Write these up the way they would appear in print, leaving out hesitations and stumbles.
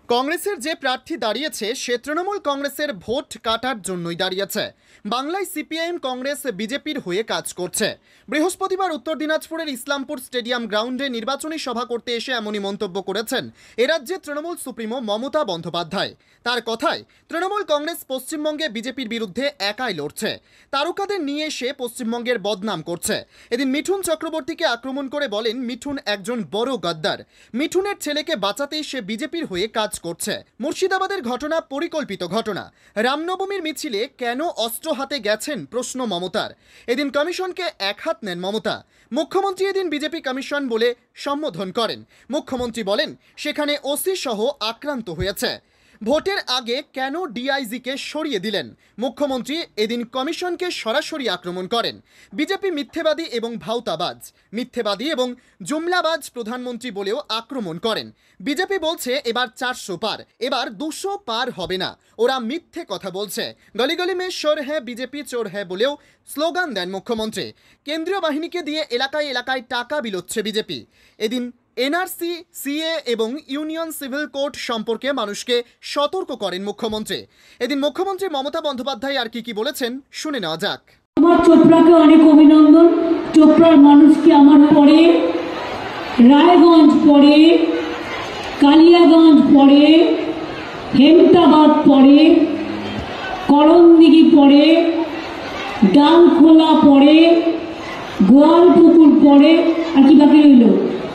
কংগ্রেসের যে প্রার্থী দাঁড়িয়েছে সে তৃণমূল কংগ্রেসের ভোট কাটার জন্যই দাঁড়িয়েছে। বাংলায় সিপিআইএম কংগ্রেস বিজেপির হয়ে কাজ করছে। বৃহস্পতিবার উত্তর দিনাজপুরের ইসলামপুর স্টেডিয়াম গ্রাউন্ডে নির্বাচনী সভা করতে এসে এমনই মন্তব্য করেছেন এরাজ্যের তৃণমূল সুপ্রিমো মমতা বন্দ্যোপাধ্যায়। তার কথায়, তৃণমূল কংগ্রেস পশ্চিমবঙ্গে বিজেপির বিরুদ্ধে একাই লড়ছে, তারকাদের নিয়ে এসে পশ্চিমবঙ্গের বদনাম করছে। এদিন মিঠুন চক্রবর্তীকে আক্রমণ করে বলেন মিঠুন একজন বড় গদ্দার, মিঠুনের ছেলেকে বাঁচাতেই সে বিজেপির হয়ে কাজ করছে। মুর্শিদাবাদের ঘটনা পরিকল্পিত ঘটনা। রামনবমীর মিছিলে কেন অস্ত্র হাতে গেছেন প্রশ্ন মমতার। এদিন কমিশনকে এক হাত নেন মমতা। মুখ্যমন্ত্রী এদিন বিজেপি কমিশন বলে সম্বোধন করেন। মুখ্যমন্ত্রী বলেন সেখানে ওসি সহ আক্রান্ত হয়েছে। ভোটের আগে কেন ডিআইজিকে সরিয়ে দিলেন? মুখ্যমন্ত্রী এদিন কমিশনকে সরাসরি আক্রমণ করেন। বিজেপি মিথ্যেবাদী এবং ভাউতাবাজ, মিথ্যেবাদী এবং জুমলাবাজ প্রধানমন্ত্রী বলেও আক্রমণ করেন। বিজেপি বলছে এবার 400 পার, এবার 200 পার হবে না, ওরা মিথ্যে কথা বলছে। গলি গলি মে শোর হ্যাঁ বিজেপি চোর হ্যাঁ বলেও স্লোগান দেন মুখ্যমন্ত্রী। কেন্দ্রীয় বাহিনীকে দিয়ে এলাকায় এলাকায় টাকা বিলোচ্ছে বিজেপি। এদিন এনআরসি, সিএ এবং ইউনিয়ন সিভিল কোড সম্পর্কে মানুষকে সতর্ক করেন মুখ্যমন্ত্রী। এদিন মুখ্যমন্ত্রী মমতা বন্দ্যোপাধ্যায় আর কি বলেছেন শুনে নেওয়া যাক। আমার চোপড়াকে অনেক অভিনন্দন। চোপড়ার মানুষকে আমার পরে, রায়গঞ্জ পরে, কালিয়াগঞ্জ পরে, হেমতাবাদ পরে, করণদিঘি পরে, ডালখোলা পরে, গোয়ালপুকুর পরে, আর কি বাকি রইল?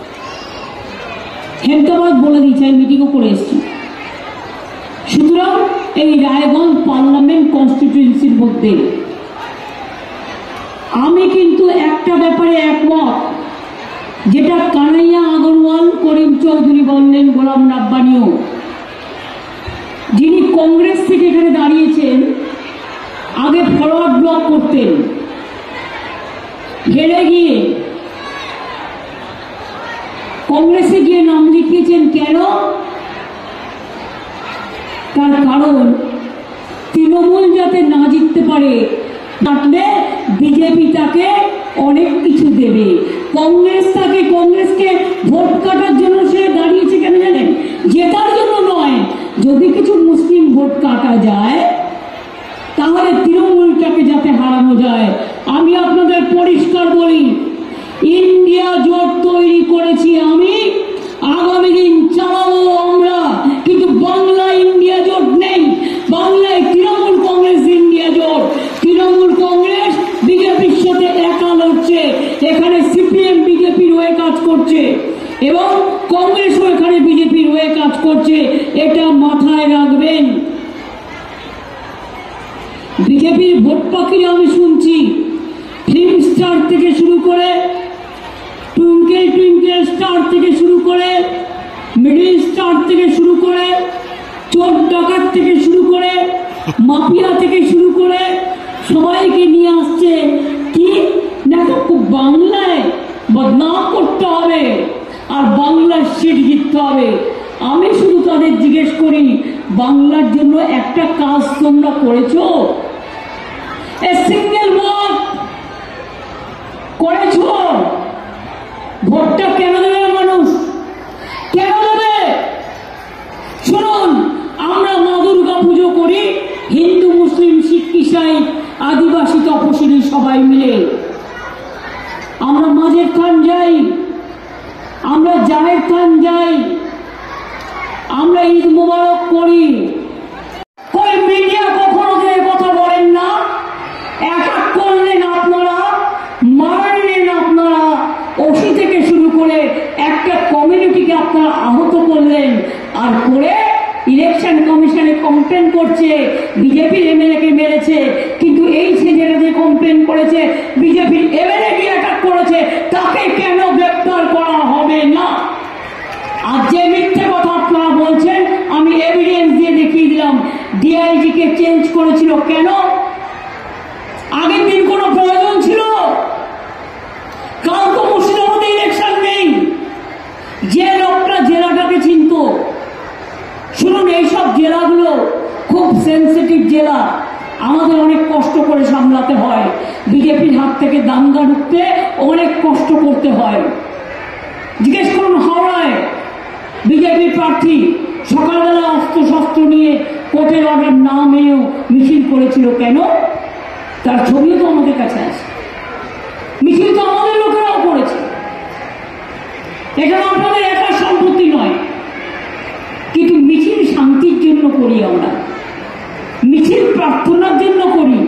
হেমতাবাদ বলে দিয়েছে, আমি মিটিংও করে এসেছি। সুতরাং এই রায়গঞ্জ পার্লামেন্ট কনস্টিটিউয়েন্সির মধ্যে আমি কিন্তু একটা ব্যাপারে একমত, যেটা কানাইয়া আগরওয়াল, করিম চৌধুরী বললেন, গোলাম রাব্বানিও, যিনি কংগ্রেস থেকে এখানে দাঁড়িয়েছেন, আগে ফরওয়ার্ড ব্লক করতেন, হেরে গিয়ে কংগ্রেসে গিয়ে নাম লিখিয়েছেন। কেন? তার কারণ তৃণমূল যাতে না জিততে পারে, থাকলে বিজেপি তাকে অনেক কিছু দেবে। কংগ্রেসকে ভোট কাটার জন্য সে দাঁড়িয়েছে কেন জানেন? জেতার জন্য নয়। যদি কিছু মুসলিম ভোট কাটা যায় তাহলে তৃণমূলটাকে যাতে হারানো যায়। আমি আপনাদের পরিষ্কার বলি, ইন্ডিয়া জোট তৈরি করেছি আমি, আগামী দিন চালাবো আমরা, কিন্তু বাংলায় ইন্ডিয়া জোট নেই। বাংলায় তৃণমূল কংগ্রেস ইন্ডিয়া জোট। তৃণমূল কংগ্রেস বিজেপির সাথে একা লড়ছে। এখানে সিপিএম বিজেপির হয়ে কাজ করছে এবং কংগ্রেসও এখানে বিজেপির হয়ে কাজ করছে, এটা মাথায় রাখবেন। বিজেপির ভোট পাখিরা আমি শুনছি, ফিল্ম স্টার থেকে শুরু করে, টুইঙ্কেল টুইঙ্কেল স্টার থেকে শুরু করে, মিডল স্টার থেকে শুরু করে, চোর ডাকাত থেকে শুরু করে, মাফিয়া থেকে শুরু করে সবাইকে নিয়ে আসছে। কি না, বাংলায় বদনাম করতে হবে আর বাংলার সিট জিততে হবে। আমি শুধু তাদের জিজ্ঞেস করি, বাংলার জন্য একটা কাজ তোমরা করেছো? সিঙ্গেল ভোট করেছো? ভোটটা কেন দেবে মানুষ? কেন দেবে? শুনুন, আমরা মা দুর্গা পুজো করি, হিন্দু, মুসলিম, শিখ, ইসাই, আদিবাসী, তপশিলি সবাই মিলে। আমরা মাঝের থান যাই, আমরা জাহের থান যাই, আমরা ঈদ মোবারক করি। কই মিডিয়া কখনো কথা বলেন না? অ্যাটাক করলেন আপনারা, মারলেন আপনারা, ওসি থেকে শুরু করে একটা কমিউনিটিকে আপনারা আহত করলেন, আর করে ইলেকশন কমিশনে কমপ্লেন করছে বিজেপির এমএলএ-কে মেরেছে। কিন্তু এই ছেলেরা যে কমপ্লেন করেছে বিজেপির এমএলএ কে অ্যাটাক করেছে, তাকে কেন গ্রেপ্তার করা হবে না? আর যে মিথ্যে কথা আপনারা বলছেন, আমি এভিডেন্স দিয়ে দেখিয়ে দিলাম। ডিআইজি কে চেঞ্জ করেছিল কেন? আগের দিন কোনো প্রয়োজন ছিল? কাল তো মুর্শিদাবাদে ইলেকশন নেই, যে লোকটা জেলাটাকে চিনত। শুনুন, এইসব জেলাগুলো খুব সেন্সিটিভ জেলা, আমাদের অনেক কষ্ট করে সামলাতে হয়। বিজেপির হাত থেকে দাঙ্গা ঢুকতে অনেক কষ্ট করতে হয়। জিজ্ঞেস করুন, হাওড়ায় বিজেপি প্রার্থী সকালবেলা অস্ত্র শস্ত্র নিয়ে কোর্টের অর্ডার না মেনেও মিছিল করেছিল কেন? তার ছবিও তো আমাদের কাছে আছে। মিছিল তো আমাদের লোকেরাও করেছে। এটা আপনাদের একার সম্পত্তি নয়, কিন্তু মিছিল শান্তির জন্য করি, আমরা মিছিল প্রার্থনার জন্য করি,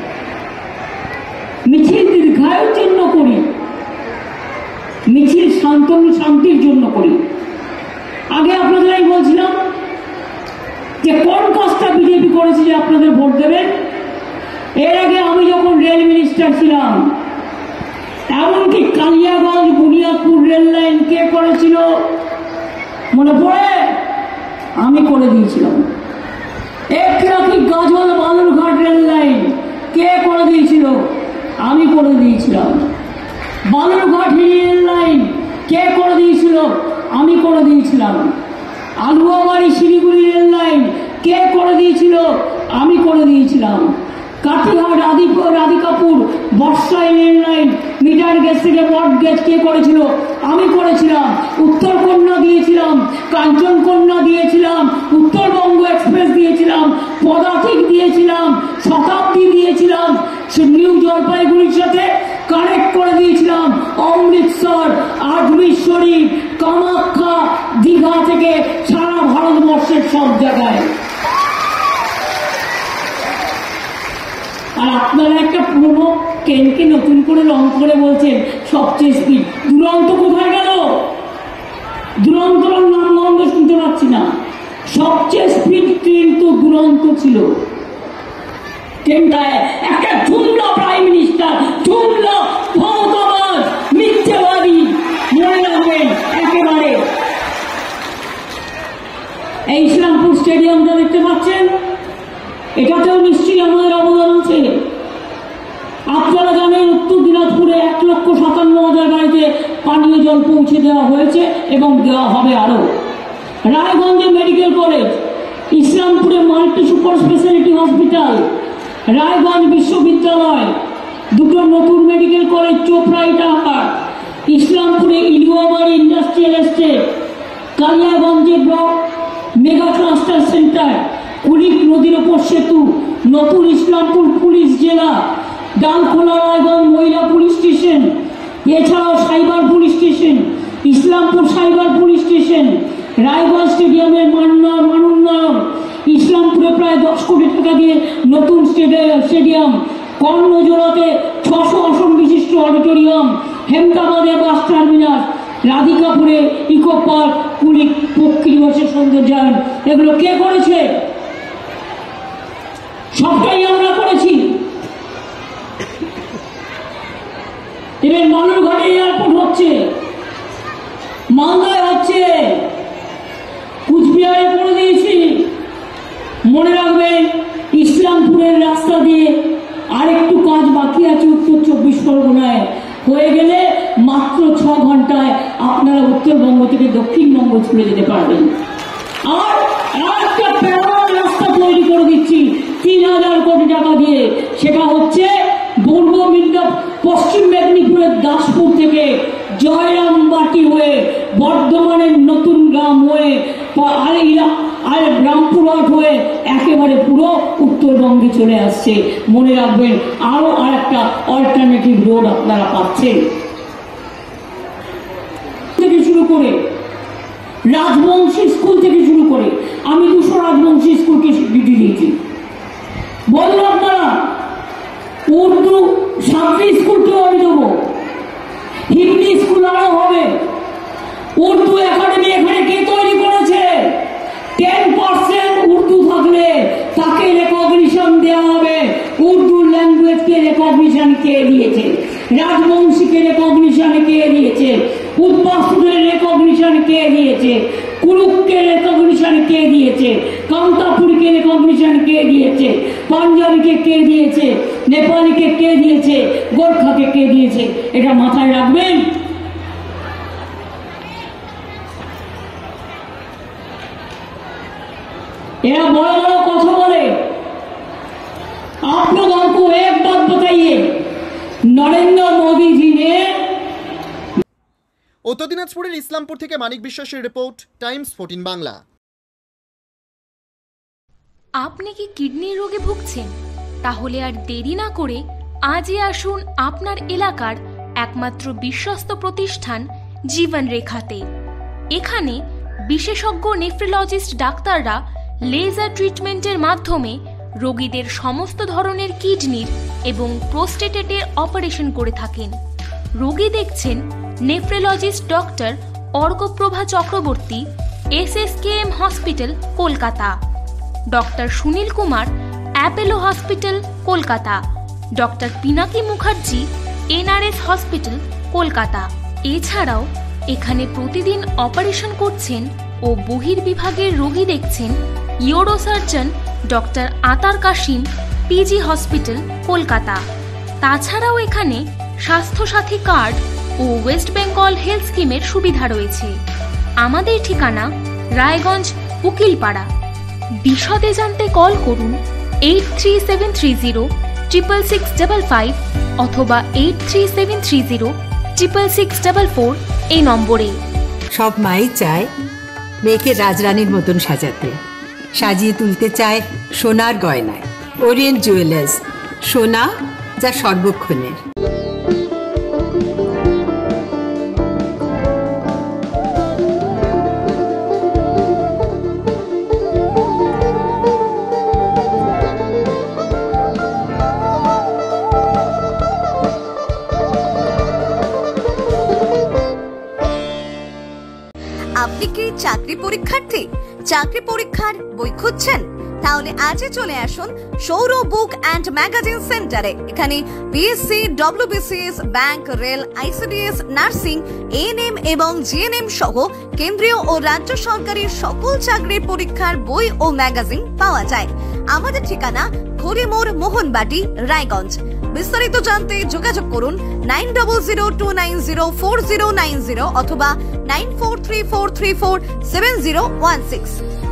মিছিল দীর্ঘায়ুর জন্য করি, মিছিল শান্তির জন্য করি। আগে আপনাদের আমি বলছিলাম যে কোন কাজটা বিজেপি করেছে যে আপনাদের ভোট দেবেন। এর আগে আমি যখন রেল মিনিস্টার ছিলাম, এমনকি কালিয়াগঞ্জ বুনিয়াদপুর রেল লাইন কে করেছিল মনে পড়ে? আমি করে দিয়েছিলাম। একরাকি গাজল বালুরঘাট রেল লাইন কে করে দিয়েছিল? আমি করে দিয়েছিলাম। বালুরঘাট রেল লাইন কে করে দিয়েছিল? আমি করে দিয়েছিলাম। আলুয়াবাড়ি শিলিগুড়ি রেল লাইন কে করে দিয়েছিল? আমি করে দিয়েছিলাম। Katihar Radhikapur Barsoi rail line meter gauge থেকে বট গেজ কে করেছিল? আমি করেছিলাম। উত্তরকন্যা দিয়েছিলাম, কাঞ্চনকন্যা দিয়েছিলাম, উত্তরবঙ্গ এক্সপ্রেস দিয়েছিলাম, পদাতিক দিয়েছিলাম, শতাব্দী দিয়েছিলাম, নিউ জলপাইগুড়ির সাথে কানেক্ট করে দিয়েছিলাম। অমৃতসর, আজমির শরীফ, কামাখ্যা, দীঘা থেকে সারা ভারতবর্ষের সব জায়গায়। আর আপনারা একটা পুরনো ট্রেনকে নতুন করে রং করে বলছেন সবচেয়ে স্পিড। দুরন্ত কোথায় গেল? দুরন্তর নাম গন্ধ শুনতে পাচ্ছি না। সবচেয়ে স্পিড ট্রেন তো দুরন্ত ছিল। ট্রেনটায় একটা ঝুমলা প্রাইম মিনিস্টার, ঝুমলা ক্ষমতাবাজ, মিথ্যাবাদী, মনে রাখবেন একেবারে। এই ইসলামপুর স্টেডিয়ামটা দেখতে পাচ্ছেন, এটাতেও নিশ্চয়ই আমাদের অবদান আছে। আপনারা জানেন উত্তর দিনাজপুরে 1,57,000 বাড়িতে পানীয় জল পৌঁছে দেওয়া হয়েছে এবং দেওয়া হবে আরো। রায়গঞ্জে মেডিকেল কলেজ, ইসলামপুরে multi super speciality hospital, Raiganj বিশ্ববিদ্যালয়, দুটো নতুন মেডিকেল কলেজ চোপড়া ইটাহার, ইসলামপুরে ইলুয়াবাড়ি ইন্ডাস্ট্রিয়াল এস্টেট, কালিয়াগঞ্জে block mega cluster centre, Kulik নদীর ওপর সেতু, নতুন ইসলামপুর পুলিশ জেলা, ডালখোলা রায়গঞ্জ মহিলা পুলিশ স্টেশন, এছাড়াও cyber police station, Islampur cyber police station, Raiganj স্টেডিয়ামের মানোন্নয়ন, ইসলামপুরে প্রায় 10 কোটি টাকা দিয়ে নতুন স্টেডিয়াম, কর্ণজোড়াতে 600 আসন বিশিষ্ট অডিটোরিয়াম, হেমদাবাদে বাস টার্মিনাস, রাধিকাপুরে ইকো পার্ক, কুলিক পক্ষী নিবাসের সৌন্দর্যায়ন। এগুলো কে করেছে? সবটাই আমরা করেছি। এবার বালুরঘাটে এয়ারপোর্ট হচ্ছে, মালদায় হচ্ছে, কুচবিহারে করে দিয়েছি। মনে রাখবেন ইসলামপুরের রাস্তা দিয়ে আরেকটু কাজ বাকি আছে উত্তর 24 পরগনায়। হয়ে গেলে মাত্র 6 ঘন্টায় আপনারা উত্তরবঙ্গ থেকে দক্ষিণবঙ্গ ছুটে যেতে পারবেন। আর একটা প্যারালাল রাস্তা তৈরি করে দিচ্ছি 3,000 কোটি টাকা দিয়ে। সেটা হচ্ছে পশ্চিম মেদিনীপুরের দাসপুর থেকে জয়রামবাটি হয়ে বর্ধমানের নতুন গ্রাম হয়ে রামপুরহাট হয়ে একেবারে পুরো উত্তরবঙ্গে চলে আসছে। মনে রাখবেন আরো আরেকটা অল্টারনেটিভ রোড আপনারা পাচ্ছেন। থেকে শুরু করে রাজবংশী স্কুল থেকে শুরু করে আমি 200 রাজবংশী স্কুলকে স্বীকৃতি দিয়েছি। বলুন আপনারা, উর্দু সাতটি স্কুলকেও আমি দেবো, হিন্দি স্কুল আরো হবে। উর্দু একাডেমি এখানে কে তৈরি করেছে? 10% উর্দু থাকলে তাকে রেকগনিশন দেওয়া হবে। উর্দু ল্যাঙ্গুয়েজকে রেকগনিশন কে দিয়েছে? রাজবংশীকে রেকগনিশন কে দিয়েছে? উদ্বাস্তুদের রেকগনিশন কে দিয়েছে? কুলুককে রেকগনিশন কে দিয়েছে? কামতাপুরীকে রেকগনিশন কে দিয়েছে? পাঞ্জাবিকে কে দিয়েছে? নেপালিকে কে দিয়েছে? গোর্খাকে কে দিয়েছে? এটা মাথায় রাখবেন। এরা বড় বড় কথা বলে। आप लोगों को एक बात बताइए, नरेंद्र मोदी जी ने উত্তর দিনাজপুরের ইসলামপুর থেকে মানিক বিশ্বাসের রিপোর্ট, টাইমস 14 বাংলা। আপনি কি কিডনির রোগে ভুগছেন? তাহলে আর দেরি না করে আজই আসুন আপনার এলাকার একমাত্র বিশ্বস্ত প্রতিষ্ঠান জীবন রেখাতে। এখানে বিশেষজ্ঞ নেফ্রোলজিস্ট ডাক্তাররা লেজার ট্রিটমেন্টের মাধ্যমে রোগীদের সমস্ত ধরনের কিডনির এবং প্রোস্টেটেটের অপারেশন করে থাকেন। রোগী দেখছেন nephrologist doctor Arkaprava Chakraborty, SSKM hospital, Kolkata. Doctor Sunil Kumar, Apollo hospital, Kolkata. Doctor Pinaki Mukherjee, NRS hospital, Kolkata. এছাড়াও এখানে প্রতিদিন অপারেশন করছেন ও বহির্বিভাগের রোগী দেখছেন ইউরোসার্জন ডক্টর আতার কাশিম, PG হসপিটাল, কলকাতা। তাছাড়াও এখানে স্বাস্থ্যসাথী কার্ড ও ওয়েস্ট বেঙ্গল হেলথ স্কিমের সুবিধা রয়েছে। আমাদের ঠিকানা রায়গঞ্জ, উকিলপাড়া। বিশদে জানতে কল করুন 8373066655 অথবা 8373066644 এই নম্বরে। সব মাই চায় মেয়েকে রাজরানীর মতন সাজাতে, সাজিয়ে তুলতে চায় সোনার গয়নায়। ওরিয়েন্ট জুয়েলার্স, সোনা যা সর্বক্ষণের। আপনি কি চাকরি পরীক্ষার্থী? চাকরি পরীক্ষার বই খুঁজছেন? তাহলে আজই চলে আসুন সৌর বুক অ্যান্ড ম্যাগাজিন সেন্টারে। এখানে BSc, WBCS, bank, rail, ICDS, nursing, ANM এবং GNM সহ কেন্দ্রীয় ও রাজ্য সরকারের সকল চাকরির পরীক্ষার বই ও ম্যাগাজিন পাওয়া যায়। আমাদের ঠিকানা খড়িমোড়, মোহনবাটি, রায়গঞ্জ। বিস্তারিত জানতে যোগাযোগ করুন 9002904090 অথবা 9434347016।